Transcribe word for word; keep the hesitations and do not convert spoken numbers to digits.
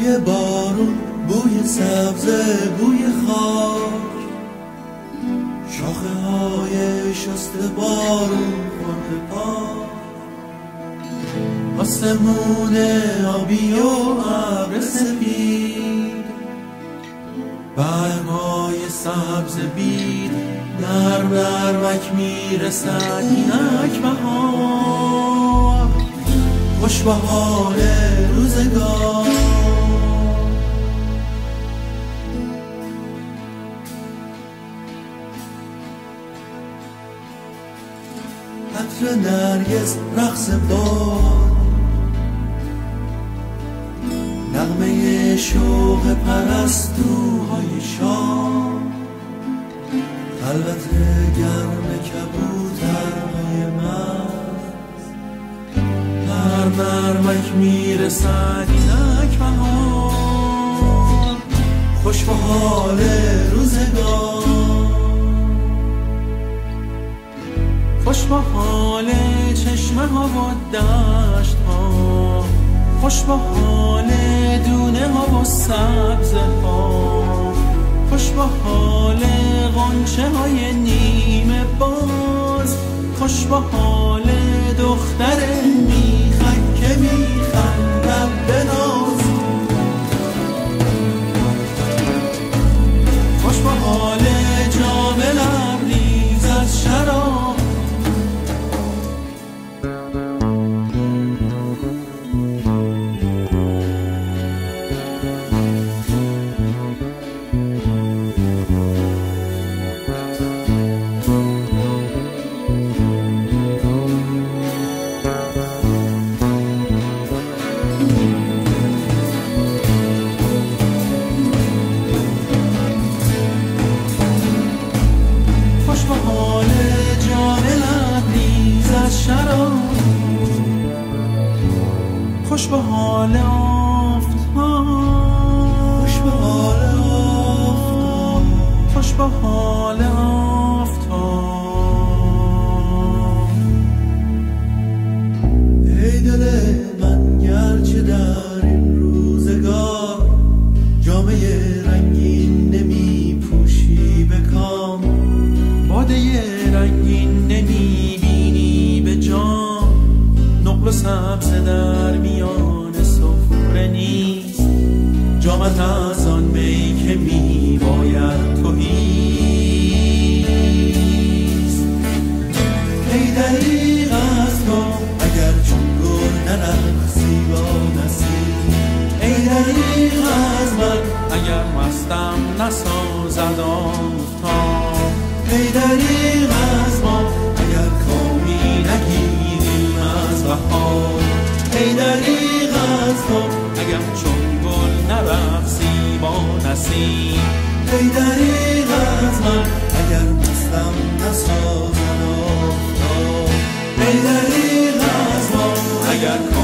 بوی بارون، بوی سبزه، بوی خاک، شاخه های شسته بارون خورده پاک، آسمون آبی و ابر سپید، برگای سبز بید، نرم نرمک میرسد اینک بهار، خوش به حال روزگار. عطر نرگس، رقص باد، نغمه شوق پرستوهای شام، خلوت گرم کبوترهای مست، نرم نرمک میرسد اینک بهار، خوش به حال روزگار، خوش به حال چشمه ها و دشت ها، خوش به حال دونه ها و سبزه ها، خوش به حال غنچه های نیمه باز، خوش به حال دختر میخک که میخندد به ناز، خوش به حال جام لبریز از شراب، خوش به حال آفتاب، خوش به حال آفتاب، خوش به حال آفتاب. ای دل من گرچه در این روزگار جامعه رنگین نمی پوشی به کام، باده رنگین نمی بینی به جام، نقل و سبز در میان سفره نیست، جامت از آن می که می باید تهیست. ای دریغ از تو اگر چون گل نرقصی با نسیم، ای دریغ از من اگر مستم نسازد آفتاب، ای دریغ از ما اگر کامی نگیریم از بهار، ای دریغ از تو اگر چون گل نرقصی با نسیم، ای دریغ از من اگر مستم نسازد آفتاب، ای دریغ از ما اگر